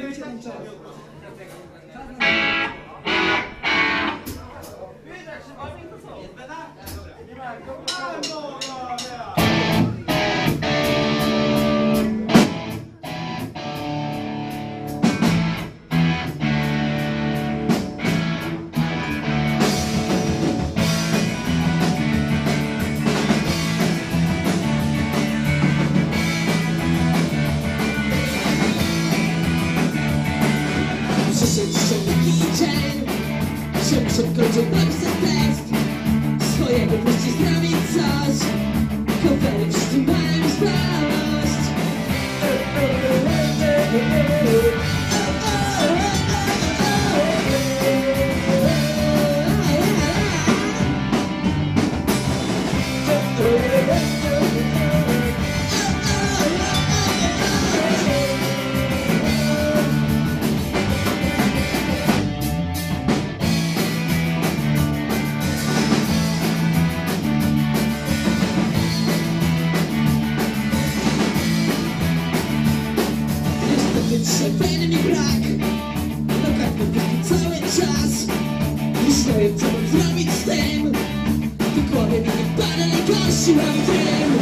Dajcie nam czas. Przyszedł dzisiaj taki dzień, że muszę w końcu napisać tekst swojego puści zrobić coś. Kofery wszystkim mają sprawność. Dzisiaj fajny mi brak, lokatny taki cały czas. Myślałem, co mam zrobić z tym. W głowie mi nie pada najgorszy mam tym.